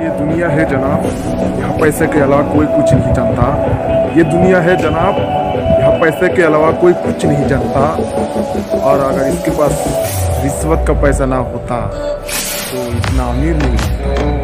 ये दुनिया है जनाब, यहाँ पैसे के अलावा कोई कुछ नहीं जानता। ये दुनिया है जनाब, यहाँ पैसे के अलावा कोई कुछ नहीं जानता। और अगर इसके पास रिश्वत का पैसा ना होता तो इतना अमीर नहीं होता।